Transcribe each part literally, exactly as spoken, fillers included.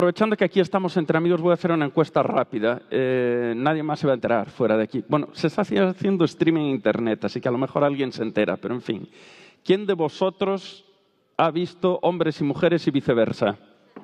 aprovechando que aquí estamos entre amigos, voy a hacer una encuesta rápida. Eh, nadie más se va a enterar fuera de aquí. Bueno, se está haciendo streaming en internet, así que a lo mejor alguien se entera, pero en fin. ¿Quién de vosotros ha visto Hombres y Mujeres y viceversa?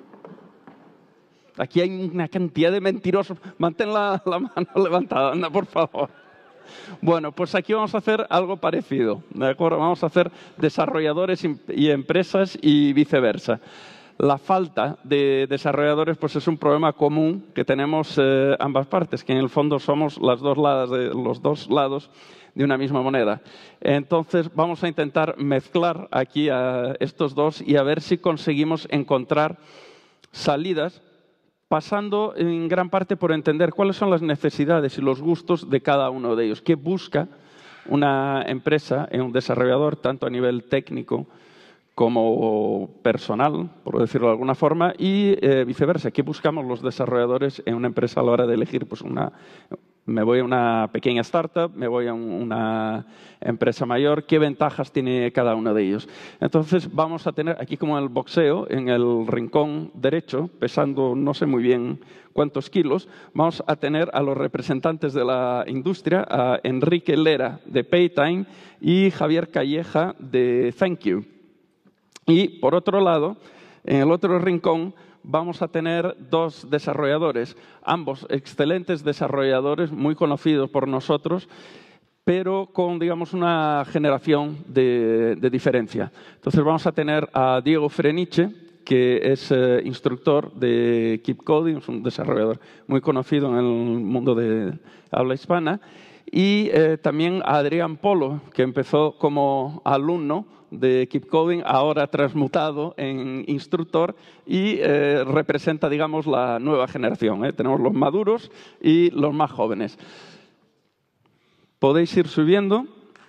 Aquí hay una cantidad de mentirosos. Mantén la, la mano levantada, anda, por favor. Bueno, pues aquí vamos a hacer algo parecido, ¿de acuerdo? Vamos a hacer desarrolladores y empresas y viceversa. La falta de desarrolladores pues es un problema común que tenemos eh, ambas partes, que en el fondo somos las dos lados de, los dos lados de una misma moneda. Entonces vamos a intentar mezclar aquí a estos dos y a ver si conseguimos encontrar salidas, pasando en gran parte por entender cuáles son las necesidades y los gustos de cada uno de ellos. ¿Qué busca una empresa en un desarrollador, tanto a nivel técnico como personal, por decirlo de alguna forma, y eh, viceversa? ¿Qué buscamos los desarrolladores en una empresa a la hora de elegir? Pues una, me voy a una pequeña startup, me voy a un, una empresa mayor. ¿Qué ventajas tiene cada uno de ellos? Entonces vamos a tener aquí, como en el boxeo, en el rincón derecho, pesando no sé muy bien cuántos kilos, vamos a tener a los representantes de la industria, a Enrique Lera de Paytime y Javier Calleja de Thank You. Y, por otro lado, en el otro rincón vamos a tener dos desarrolladores, ambos excelentes desarrolladores, muy conocidos por nosotros, pero con, digamos, una generación de, de diferencia. Entonces vamos a tener a Diego Freniche, que es eh, instructor de Keep Coding, es un desarrollador muy conocido en el mundo de habla hispana, y eh, también a Adrián Polo, que empezó como alumno de Keep Coding, ahora transmutado en instructor y eh, representa, digamos, la nueva generación, ¿eh? Tenemos los maduros y los más jóvenes. Podéis ir subiendo.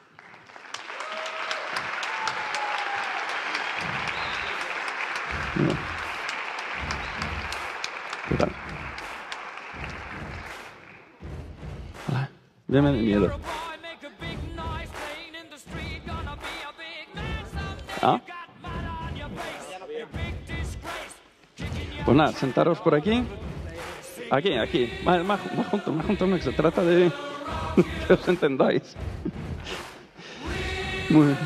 ¿Qué tal? Hola. Deme de miedo. ¿Ah? Pues nada, sentaros por aquí. Aquí, aquí. Más, más, más juntos, más juntos. No, que se trata de que os entendáis. Muy bien.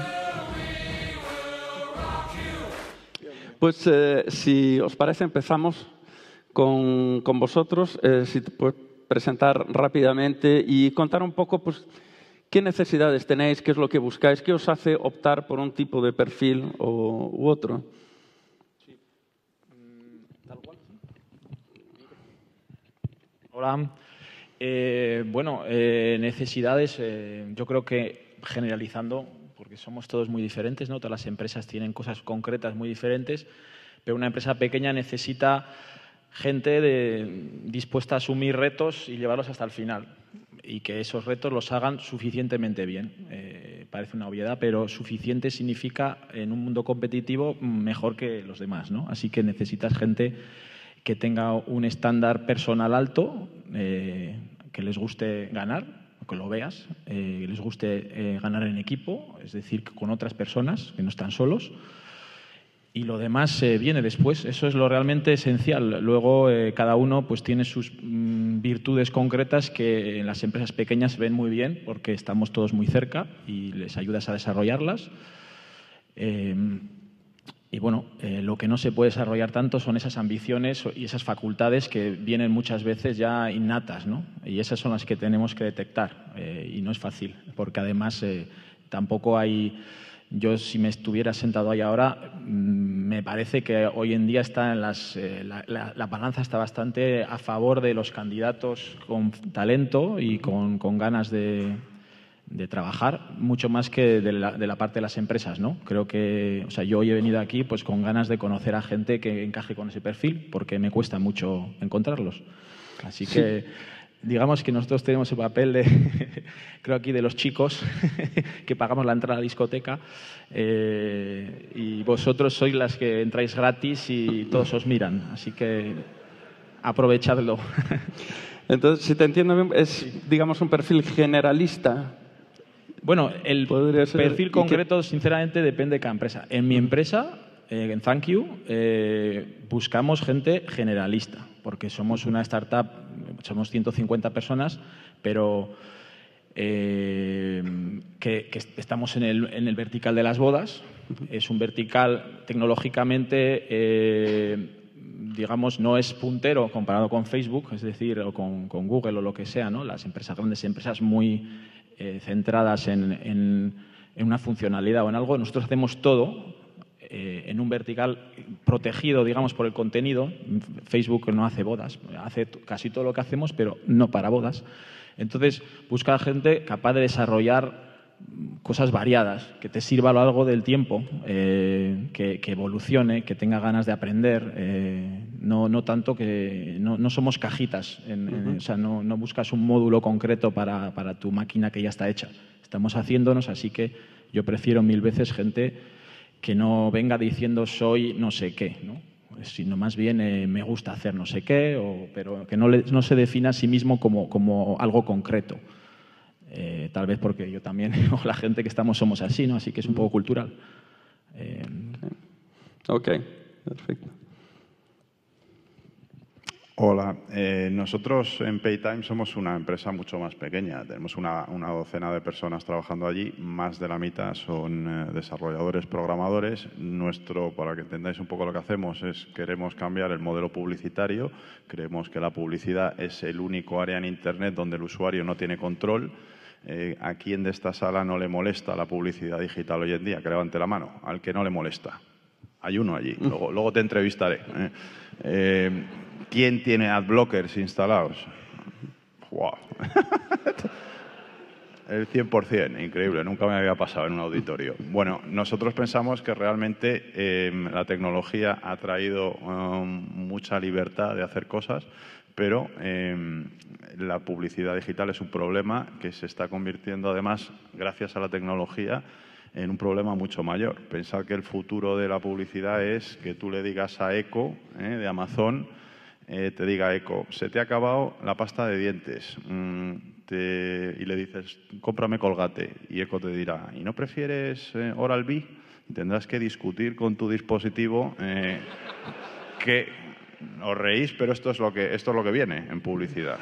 Pues eh, si os parece, empezamos con, con vosotros. Eh, si te puedes presentar rápidamente y contar un poco, pues, ¿qué necesidades tenéis? ¿Qué es lo que buscáis? ¿Qué os hace optar por un tipo de perfil o, u otro? Sí. Hola. Eh, bueno, eh, necesidades, eh, yo creo que generalizando, porque somos todos muy diferentes, ¿no? Todas las empresas tienen cosas concretas muy diferentes, pero una empresa pequeña necesita gente de, dispuesta a asumir retos y llevarlos hasta el final, y que esos retos los hagan suficientemente bien. Eh, parece una obviedad, pero suficiente significa, en un mundo competitivo, mejor que los demás, ¿no? Así que necesitas gente que tenga un estándar personal alto, eh, que les guste ganar, que lo veas, eh, que les guste eh, ganar en equipo, es decir, con otras personas, que no están solos. Y lo demás eh, viene después. Eso es lo realmente esencial. Luego, eh, cada uno pues, tiene sus mm, virtudes concretas que en las empresas pequeñas se ven muy bien porque estamos todos muy cerca y les ayudas a desarrollarlas. Eh, y bueno, eh, lo que no se puede desarrollar tanto son esas ambiciones y esas facultades que vienen muchas veces ya innatas, ¿no? Y esas son las que tenemos que detectar. Eh, y no es fácil, porque además eh, tampoco hay... Yo, si me estuviera sentado ahí ahora, me parece que hoy en día está en las, eh, la, la, la balanza está bastante a favor de los candidatos con talento y con, con ganas de, de trabajar, mucho más que de la, de la parte de las empresas, ¿no? Creo que, o sea, yo hoy he venido aquí pues con ganas de conocer a gente que encaje con ese perfil, porque me cuesta mucho encontrarlos. Así Sí. que... Digamos que nosotros tenemos el papel de, creo aquí, de los chicos que pagamos la entrada a la discoteca, eh, y vosotros sois las que entráis gratis y todos os miran. Así que aprovechadlo. Entonces, si te entiendo bien, es, digamos, un perfil generalista. Bueno, el Podría ser, perfil concreto, sinceramente, depende de cada empresa. En mi empresa eh, en Thank You, eh, buscamos gente generalista, porque somos una startup, somos ciento cincuenta personas, pero eh, que, que estamos en el, en el vertical de las bodas. Es un vertical tecnológicamente, eh, digamos, no es puntero comparado con Facebook, es decir, o con, con Google o lo que sea, ¿no? Las empresas, grandes empresas muy eh, centradas en, en, en una funcionalidad o en algo. Nosotros hacemos todo eh, en un vertical protegido, digamos, por el contenido. Facebook no hace bodas, hace casi todo lo que hacemos, pero no para bodas. Entonces, busca gente capaz de desarrollar cosas variadas, que te sirva a lo largo del tiempo, eh, que, que evolucione, que tenga ganas de aprender. Eh, no, no tanto que... No, no somos cajitas. En, en, uh-huh. O sea, no, no buscas un módulo concreto para, para tu máquina que ya está hecha. Estamos haciéndonos, así que yo prefiero mil veces gente que no venga diciendo soy no sé qué, ¿no? Sino más bien eh, me gusta hacer no sé qué, o, pero que no, le, no se defina a sí mismo como, como algo concreto. Eh, tal vez porque yo también, o la gente que estamos somos así, ¿no? Así que es un poco cultural. Eh... Ok, perfecto. Hola, eh, nosotros en Paytime somos una empresa mucho más pequeña. Tenemos una, una docena de personas trabajando allí, más de la mitad son eh, desarrolladores, programadores. Nuestro, para que entendáis un poco lo que hacemos, es queremos cambiar el modelo publicitario. Creemos que la publicidad es el único área en Internet donde el usuario no tiene control. Eh, ¿A quién de esta sala no le molesta la publicidad digital hoy en día? Que levante la mano. Al que no le molesta. Hay uno allí. Luego, luego te entrevistaré. ¿eh? Eh, ¿Quién tiene adblockers instalados? ¡Wow! El cien por cien, increíble. Nunca me había pasado en un auditorio. Bueno, nosotros pensamos que realmente eh, la tecnología ha traído um, mucha libertad de hacer cosas, pero eh, la publicidad digital es un problema que se está convirtiendo, además, gracias a la tecnología, en un problema mucho mayor. Pensar que el futuro de la publicidad es que tú le digas a Echo, eh, de Amazon, eh, te diga Echo, se te ha acabado la pasta de dientes, mm, te, y le dices, cómprame Colgate, y Echo te dirá, ¿y no prefieres eh, Oral-B? Y tendrás que discutir con tu dispositivo eh, que os reís, pero esto es lo que, esto es lo que viene en publicidad.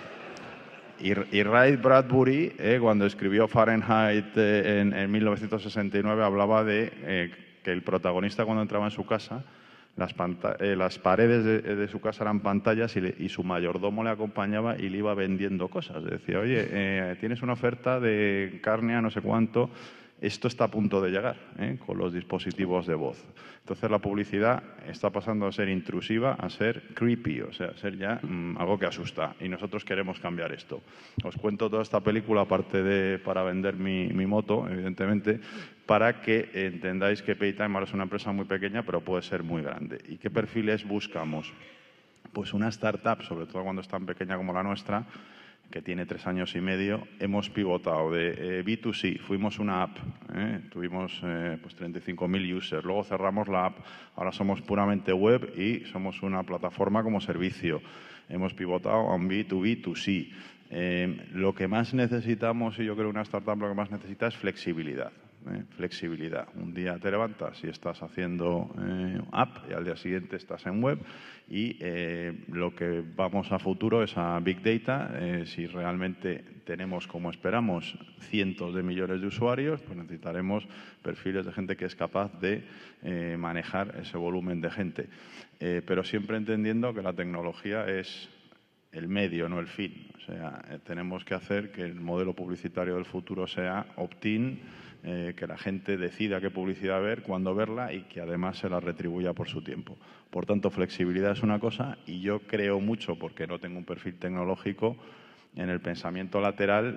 Y, y Ray Bradbury, eh, cuando escribió Fahrenheit eh, en, en mil novecientos sesenta y nueve, hablaba de eh, que el protagonista, cuando entraba en su casa, las, eh, las paredes de, de su casa eran pantallas y, le, y su mayordomo le acompañaba y le iba vendiendo cosas. Decía, oye, eh, tienes una oferta de carne a no sé cuánto, esto está a punto de llegar ¿eh? con los dispositivos de voz. Entonces la publicidad está pasando a ser intrusiva, a ser creepy, o sea, a ser ya mmm, algo que asusta. Y nosotros queremos cambiar esto. Os cuento toda esta película, aparte de para vender mi, mi moto, evidentemente, para que entendáis que Paytime ahora es una empresa muy pequeña, pero puede ser muy grande. ¿Y qué perfiles buscamos? Pues una startup, sobre todo cuando es tan pequeña como la nuestra, que tiene tres años y medio, hemos pivotado de eh, B dos C, fuimos una app, ¿eh? tuvimos eh, pues treinta y cinco mil users, luego cerramos la app, ahora somos puramente web y somos una plataforma como servicio. Hemos pivotado a un B dos B dos C. Eh, lo que más necesitamos, y yo creo que una startup lo que más necesita es flexibilidad. Eh, flexibilidad. Un día te levantas y estás haciendo eh, app y al día siguiente estás en web y eh, lo que vamos a futuro es a Big Data. Eh, si realmente tenemos, como esperamos, cientos de millones de usuarios, pues necesitaremos perfiles de gente que es capaz de eh, manejar ese volumen de gente. Eh, pero siempre entendiendo que la tecnología es el medio, no el fin. O sea, eh, tenemos que hacer que el modelo publicitario del futuro sea opt-in, Eh, que la gente decida qué publicidad ver, cuándo verla y que además se la retribuya por su tiempo. Por tanto, flexibilidad es una cosa y yo creo mucho, porque no tengo un perfil tecnológico, en el pensamiento lateral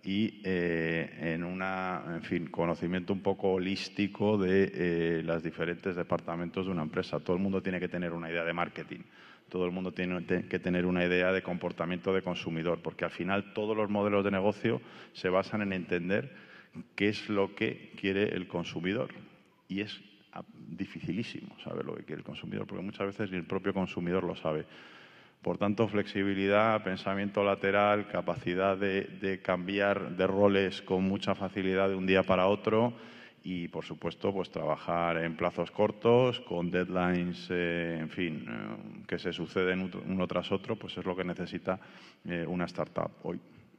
y eh, en una, en fin, conocimiento un poco holístico de eh, los diferentes departamentos de una empresa. Todo el mundo tiene que tener una idea de marketing. Todo el mundo tiene que tener una idea de comportamiento de consumidor, porque al final todos los modelos de negocio se basan en entender qué es lo que quiere el consumidor. Y es dificilísimo saber lo que quiere el consumidor, porque muchas veces ni el propio consumidor lo sabe. Por tanto, flexibilidad, pensamiento lateral, capacidad de, de cambiar de roles con mucha facilidad de un día para otro y, por supuesto, pues trabajar en plazos cortos, con deadlines, eh, en fin, eh, que se suceden uno tras otro, pues es lo que necesita eh, una startup hoy.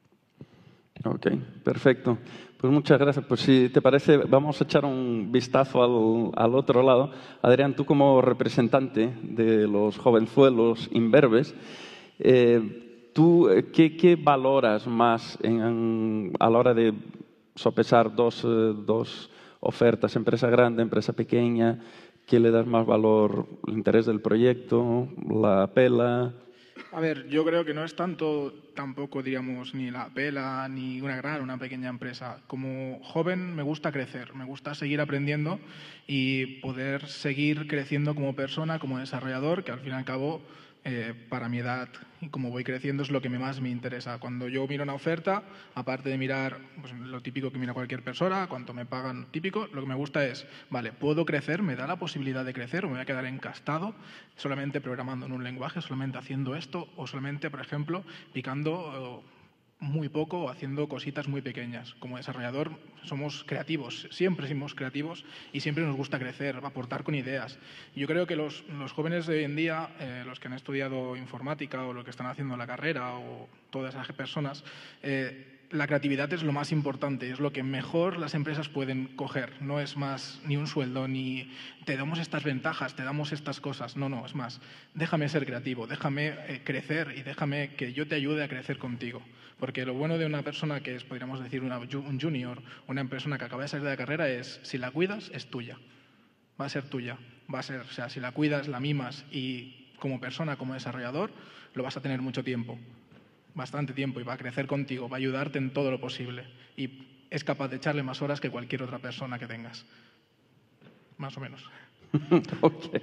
Ok, perfecto. Pues muchas gracias. Pues si te parece, vamos a echar un vistazo al, al otro lado. Adrián, tú como representante de los jovenzuelos imberbes, eh, ¿tú qué, qué valoras más en, a la hora de sopesar dos, eh, dos ofertas, empresa grande, empresa pequeña? ¿Qué le das más valor? ¿El interés del proyecto? ¿La pela? A ver, yo creo que no es tanto tampoco, digamos, ni la pela, ni una gran o una pequeña empresa. Como joven me gusta crecer, me gusta seguir aprendiendo y poder seguir creciendo como persona, como desarrollador, que al fin y al cabo, eh, para mi edad y como voy creciendo, es lo que más me interesa. Cuando yo miro una oferta, aparte de mirar pues, lo típico que mira cualquier persona, cuánto me pagan, típico, lo que me gusta es, vale, ¿puedo crecer? ¿Me da la posibilidad de crecer o me voy a quedar encastado solamente programando en un lenguaje, solamente haciendo esto o solamente, por ejemplo, picando muy poco o haciendo cositas muy pequeñas? Como desarrollador somos creativos, siempre somos creativos y siempre nos gusta crecer, aportar con ideas. Yo creo que los, los jóvenes de hoy en día, eh, los que han estudiado informática o los que están haciendo la carrera o todas esas personas, eh, la creatividad es lo más importante, es lo que mejor las empresas pueden coger. No es más ni un sueldo, ni te damos estas ventajas, te damos estas cosas. No, no, es más, déjame ser creativo, déjame eh, crecer y déjame que yo te ayude a crecer contigo. Porque lo bueno de una persona que es, podríamos decir, una, un junior, una persona que acaba de salir de la carrera es, si la cuidas, es tuya. Va a ser tuya. Va a ser, o sea, si la cuidas, la mimas y como persona, como desarrollador, lo vas a tener mucho tiempo. Bastante tiempo y va a crecer contigo, va a ayudarte en todo lo posible y es capaz de echarle más horas que cualquier otra persona que tengas. Más o menos. Ok.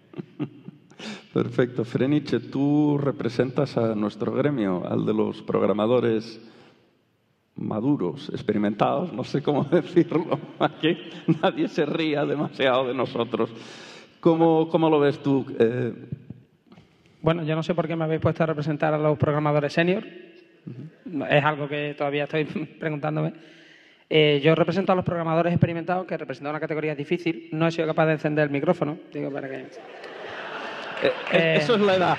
Perfecto. Freniche, tú representas a nuestro gremio, al de los programadores maduros, experimentados, no sé cómo decirlo, aquí nadie se ría demasiado de nosotros. ¿Cómo, cómo lo ves tú? Eh, Bueno, yo no sé por qué me habéis puesto a representar a los programadores senior. Uh-huh. Es algo que todavía estoy preguntándome. Eh, yo represento a los programadores experimentados, que representan una categoría difícil. No he sido capaz de encender el micrófono. Digo, para que... Eh, eh, eso es la edad.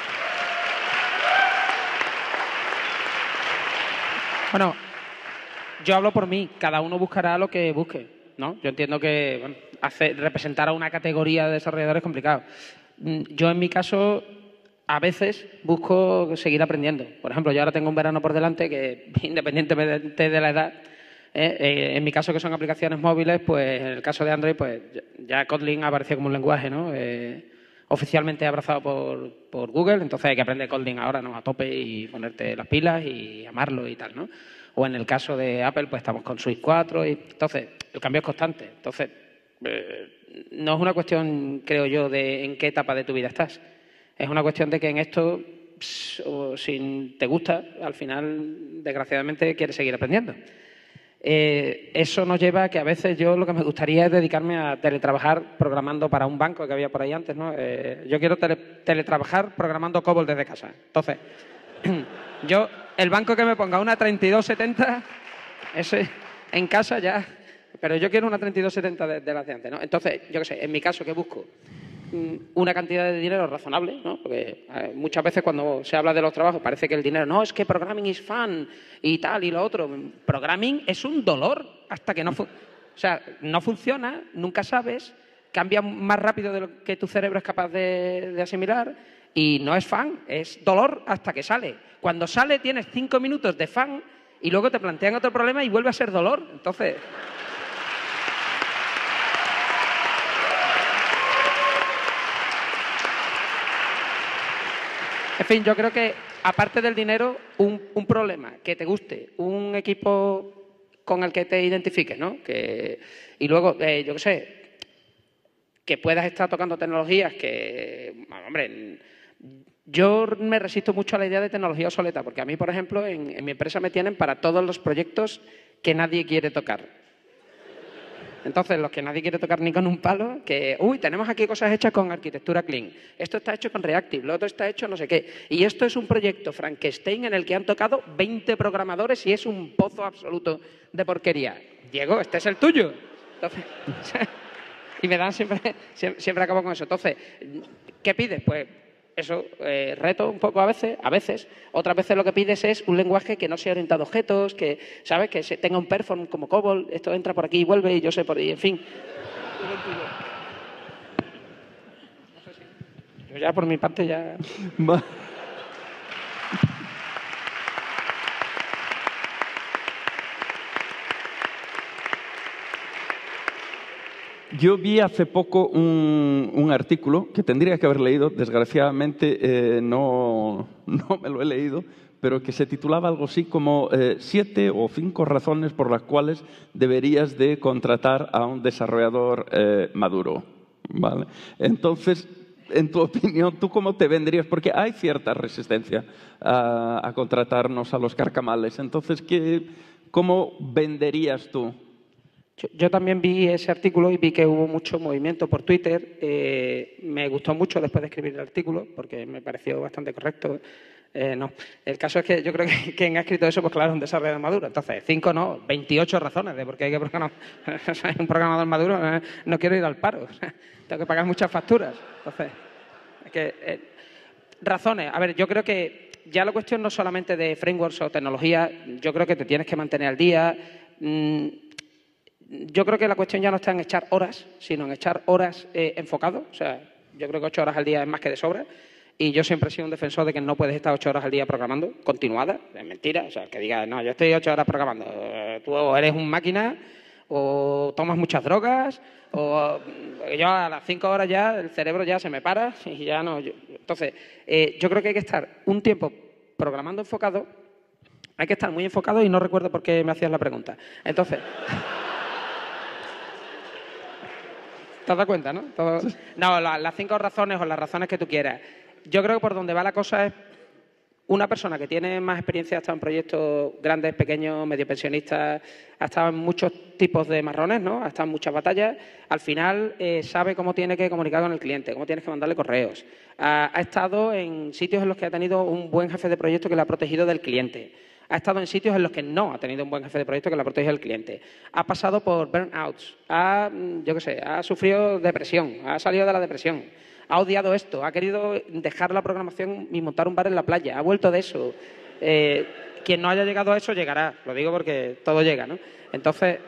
Bueno, yo hablo por mí. Cada uno buscará lo que busque, ¿no? Yo entiendo que bueno, hacer, representar a una categoría de desarrolladores es complicado. Yo, en mi caso, a veces busco seguir aprendiendo. Por ejemplo, yo ahora tengo un verano por delante que, independientemente de la edad, eh, eh, en mi caso, que son aplicaciones móviles, pues en el caso de Android, pues ya Kotlin apareció como un lenguaje, ¿no? Eh, oficialmente abrazado por, por Google, entonces hay que aprender Kotlin ahora, ¿no? A tope y ponerte las pilas y amarlo y tal, ¿no? O en el caso de Apple, pues estamos con Swift cuatro y entonces el cambio es constante. Entonces, eh, no es una cuestión, creo yo, de en qué etapa de tu vida estás. Es una cuestión de que en esto, o si te gusta, al final, desgraciadamente, quieres seguir aprendiendo. Eh, eso nos lleva a que a veces yo lo que me gustaría es dedicarme a teletrabajar programando para un banco que había por ahí antes, ¿no? Eh, yo quiero tele, teletrabajar programando COBOL desde casa. Entonces, yo, el banco que me ponga una treinta y dos setenta, ese en casa ya, pero yo quiero una treinta y dos setenta de, de las de antes, ¿no? Entonces, yo qué sé, en mi caso, ¿qué busco? Una cantidad de dinero razonable, ¿no? Porque eh, muchas veces cuando se habla de los trabajos parece que el dinero, no, es que programming is fun y tal y lo otro. Programming es un dolor hasta que no, fu- o sea, no funciona, nunca sabes, cambia más rápido de lo que tu cerebro es capaz de, de asimilar y no es fun, es dolor hasta que sale. Cuando sale tienes cinco minutos de fun y luego te plantean otro problema y vuelve a ser dolor. Entonces... En fin, yo creo que, aparte del dinero, un, un problema que te guste, un equipo con el que te identifiques, ¿no? Que, y luego, eh, yo qué sé, que puedas estar tocando tecnologías que, hombre, yo me resisto mucho a la idea de tecnología obsoleta, porque a mí, por ejemplo, en, en mi empresa me tienen para todos los proyectos que nadie quiere tocar. Entonces, los que nadie quiere tocar ni con un palo, que, uy, tenemos aquí cosas hechas con arquitectura clean, esto está hecho con Reactive, lo otro está hecho no sé qué. Y esto es un proyecto Frankenstein en el que han tocado veinte programadores y es un pozo absoluto de porquería. Diego, este es el tuyo. Entonces, y me dan siempre, siempre, siempre acabo con eso. Entonces, ¿qué pides? Pues eso, eh, reto un poco a veces, a veces. Otras veces lo que pides es un lenguaje que no sea orientado a objetos, que, ¿sabes? Que se, tenga un perform como COBOL, esto entra por aquí y vuelve y yo sé por ahí, en fin. Yo ya por mi parte ya... Yo vi hace poco un, un artículo que tendría que haber leído, desgraciadamente eh, no, no me lo he leído, pero que se titulaba algo así como eh, siete o cinco razones por las cuales deberías de contratar a un desarrollador eh, maduro, ¿vale? Entonces, en tu opinión, ¿tú cómo te vendrías? Porque hay cierta resistencia a, a contratarnos a los carcamales. Entonces, ¿qué, ¿cómo venderías tú? Yo, yo también vi ese artículo y vi que hubo mucho movimiento por Twitter. Eh, me gustó mucho después de escribir el artículo porque me pareció bastante correcto. Eh, no, el caso es que yo creo que quien ha escrito eso, pues claro, es un desarrollador maduro. Entonces, cinco no, veintiocho razones de por qué hay que programar. Un programador maduro, eh, no quiero ir al paro. Tengo que pagar muchas facturas. Entonces, es que, eh, razones. A ver, yo creo que ya la cuestión no solamente de frameworks o tecnología, yo creo que te tienes que mantener al día. Mm, Yo creo que la cuestión ya no está en echar horas, sino en echar horas eh, enfocado. O sea, yo creo que ocho horas al día es más que de sobra. Y yo siempre he sido un defensor de que no puedes estar ocho horas al día programando, continuada. Es mentira. O sea, que digas, no, yo estoy ocho horas programando. Tú o eres un máquina, o tomas muchas drogas, o yo a las cinco horas ya el cerebro ya se me para y ya no. Yo, entonces, eh, yo creo que hay que estar un tiempo programando enfocado. Hay que estar muy enfocado y no recuerdo por qué me hacías la pregunta. Entonces... ¿Te has dado cuenta, no? Todo... No, la, las cinco razones o las razones que tú quieras. Yo creo que por donde va la cosa es una persona que tiene más experiencia, ha estado en proyectos grandes, pequeños, medio pensionistas, ha estado en muchos tipos de marrones, ¿no? Ha estado en muchas batallas. Al final eh, sabe cómo tiene que comunicar con el cliente, cómo tienes que mandarle correos. Ha, ha estado en sitios en los que ha tenido un buen jefe de proyecto que le ha protegido del cliente. Ha estado en sitios en los que no ha tenido un buen jefe de proyecto que le ha protegido al cliente. Ha pasado por burnouts, ha, yo qué sé, ha sufrido depresión, ha salido de la depresión, ha odiado esto, ha querido dejar la programación y montar un bar en la playa, ha vuelto de eso. Eh, quien no haya llegado a eso llegará, lo digo porque todo llega, ¿no? Entonces,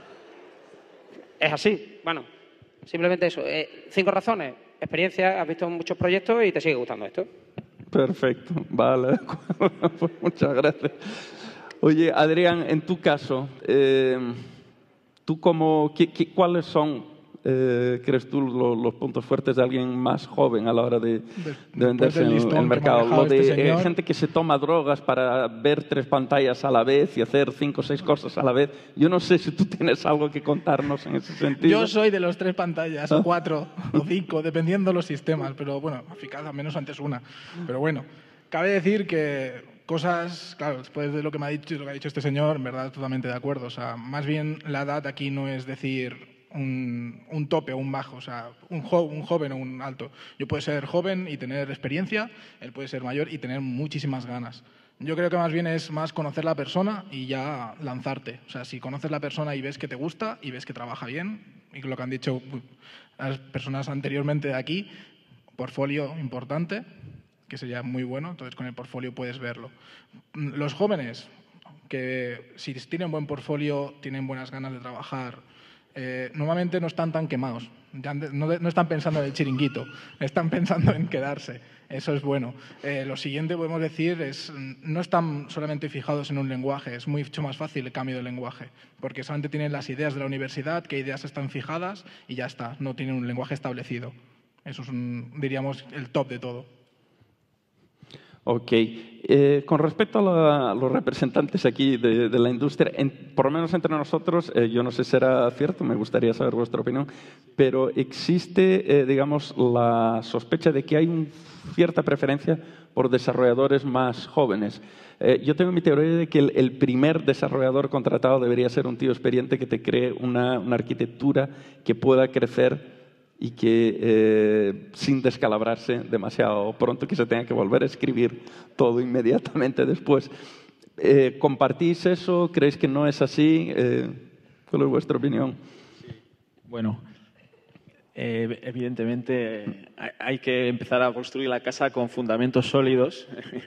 es así. Bueno, simplemente eso. Eh, cinco razones, experiencia, has visto muchos proyectos y te sigue gustando esto. Perfecto, vale, pues muchas gracias. Oye, Adrián, en tu caso, eh, ¿tú cómo, qué, qué, cuáles son, eh, crees tú, lo, los puntos fuertes de alguien más joven a la hora de, de, de venderse en el mercado? Lo de este eh, gente que se toma drogas para ver tres pantallas a la vez y hacer cinco o seis cosas a la vez. Yo no sé si tú tienes algo que contarnos en ese sentido. Yo soy de los tres pantallas, o cuatro, o cinco, dependiendo de los sistemas, pero bueno, eficaz al menos antes una. Pero bueno, cabe decir que cosas, claro, después de lo que me ha dicho, lo que ha dicho este señor, en verdad totalmente de acuerdo. O sea, más bien la edad aquí no es decir un, un tope o un bajo, o sea, un, jo, un joven o un alto. Yo puedo ser joven y tener experiencia, él puede ser mayor y tener muchísimas ganas. Yo creo que más bien es más conocer la persona y ya lanzarte. O sea, si conoces la persona y ves que te gusta y ves que trabaja bien, y lo que han dicho las personas anteriormente de aquí, portfolio importante, que sería muy bueno, entonces con el portfolio puedes verlo. Los jóvenes, que si tienen buen portfolio, tienen buenas ganas de trabajar, eh, normalmente no están tan quemados, ya no, no están pensando en el chiringuito, están pensando en quedarse, eso es bueno. Eh, lo siguiente, podemos decir, es no están solamente fijados en un lenguaje, es mucho más fácil el cambio de lenguaje, porque solamente tienen las ideas de la universidad, qué ideas están fijadas y ya está, no tienen un lenguaje establecido. Eso es, un, diríamos, el top de todo. Ok. Eh, con respecto a, la, a los representantes aquí de, de la industria, en, por lo menos entre nosotros, eh, yo no sé si será cierto, me gustaría saber vuestra opinión, pero existe, eh, digamos, la sospecha de que hay una cierta preferencia por desarrolladores más jóvenes. Eh, yo tengo mi teoría de que el, el primer desarrollador contratado debería ser un tío experiente que te cree una, una arquitectura que pueda crecer y que eh, sin descalabrarse demasiado pronto, que se tenga que volver a escribir todo inmediatamente después. Eh, ¿Compartís eso? ¿Creéis que no es así? Eh, ¿Cuál es vuestra opinión? Bueno, eh, evidentemente eh, hay que empezar a construir la casa con fundamentos sólidos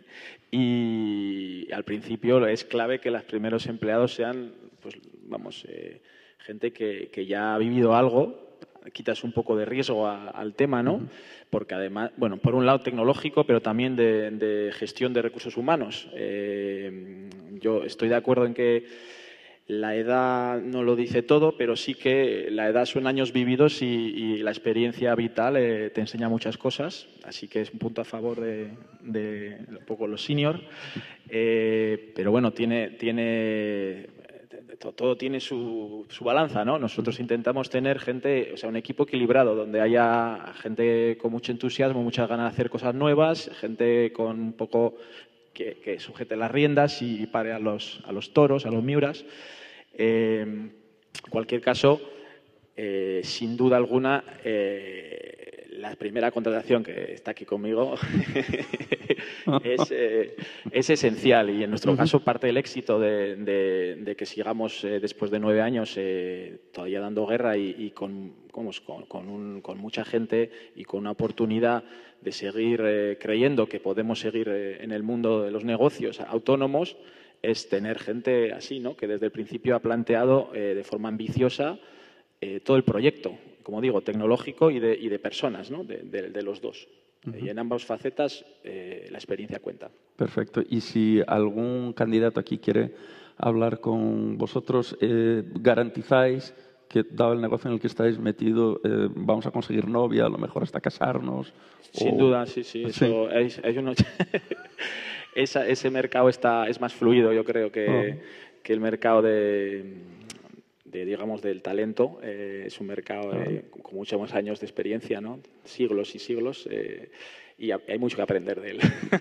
y al principio es clave que los primeros empleados sean, pues vamos, eh, gente que, que ya ha vivido algo. Quitas un poco de riesgo a, al tema, ¿no? Uh-huh. Porque además, bueno, por un lado tecnológico, pero también de, de gestión de recursos humanos. Eh, yo estoy de acuerdo en que la edad no lo dice todo, pero sí que la edad son años vividos y, y la experiencia vital eh, te enseña muchas cosas. Así que es un punto a favor de, de un poco los senior. Eh, pero bueno, tiene... tiene todo tiene su, su balanza, ¿no? Nosotros intentamos tener gente, o sea, un equipo equilibrado, donde haya gente con mucho entusiasmo, muchas ganas de hacer cosas nuevas, gente con un poco que, que sujete las riendas y pare a los, a los toros, a los miuras. Eh, en cualquier caso, eh, sin duda alguna, eh, la primera contratación que está aquí conmigo es, eh, es esencial y en nuestro caso parte del éxito de, de, de que sigamos eh, después de nueve años eh, todavía dando guerra y, y con, con, con, un, con mucha gente y con una oportunidad de seguir eh, creyendo que podemos seguir eh, en el mundo de los negocios autónomos es tener gente así, ¿no? Que desde el principio ha planteado eh, de forma ambiciosa eh, todo el proyecto, como digo, tecnológico y de, y de personas, ¿no? de, de, de los dos. Uh-huh. Y en ambas facetas eh, la experiencia cuenta. Perfecto. Y si algún candidato aquí quiere hablar con vosotros, eh, ¿garantizáis que, dado el negocio en el que estáis metido, eh, vamos a conseguir novia, a lo mejor hasta casarnos? Sin o... duda, sí, sí. Eso sí. Hay, hay uno... Esa, ese mercado está, es más fluido, yo creo, que, oh. que el mercado de... De, digamos, del talento. Eh, es un mercado eh, con muchos más años de experiencia, ¿no? Siglos y siglos, eh, y hay mucho que aprender de él.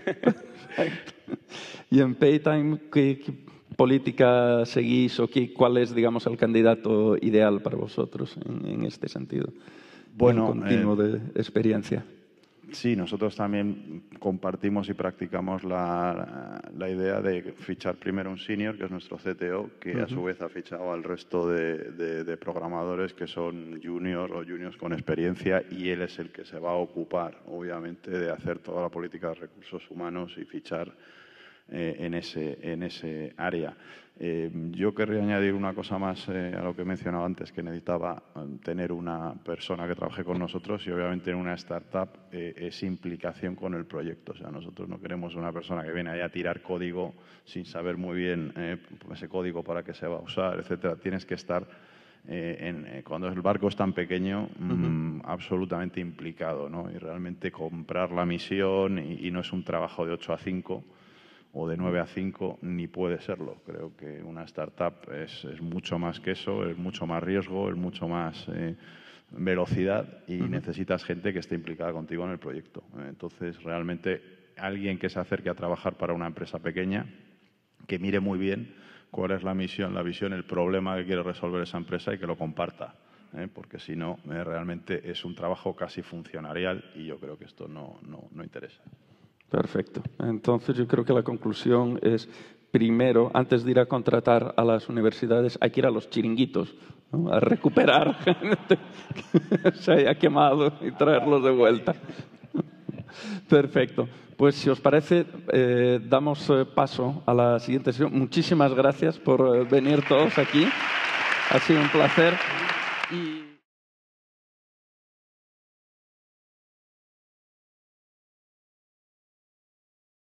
Y en Paytime, ¿qué, qué política seguís o qué, cuál es, digamos, el candidato ideal para vosotros en, en este sentido? Bueno, un continuo eh, de experiencia. Sí, nosotros también compartimos y practicamos la, la idea de fichar primero un senior, que es nuestro C T O, que uh-huh. a su vez ha fichado al resto de, de, de programadores que son juniors o juniors con experiencia y él es el que se va a ocupar, obviamente, de hacer toda la política de recursos humanos y fichar eh, en, ese, en ese área. Eh, yo querría añadir una cosa más eh, a lo que he mencionado antes, que necesitaba tener una persona que trabaje con nosotros y obviamente en una startup eh, es implicación con el proyecto. O sea, nosotros no queremos una persona que viene ahí a tirar código sin saber muy bien eh, ese código para qué se va a usar, etcétera. Tienes que estar, eh, en, eh, cuando el barco es tan pequeño, uh-huh. mmm, absolutamente implicado, ¿no? Y realmente comprar la misión y, y no es un trabajo de ocho a cinco, o de nueve a cinco, ni puede serlo. Creo que una startup es, es mucho más que eso, es mucho más riesgo, es mucho más eh, velocidad y uh-huh. necesitas gente que esté implicada contigo en el proyecto. Entonces, realmente, alguien que se acerque a trabajar para una empresa pequeña, que mire muy bien cuál es la misión, la visión, el problema que quiere resolver esa empresa y que lo comparta. ¿eh? Porque si no, eh, realmente es un trabajo casi funcionarial y yo creo que esto no, no, no interesa. Perfecto. Entonces yo creo que la conclusión es, primero, antes de ir a contratar a las universidades, hay que ir a los chiringuitos, ¿no? A recuperar gente que se haya quemado y traerlos de vuelta. Perfecto. Pues si os parece, eh, damos eh, paso a la siguiente sesión. Muchísimas gracias por eh, venir todos aquí. Ha sido un placer. Y...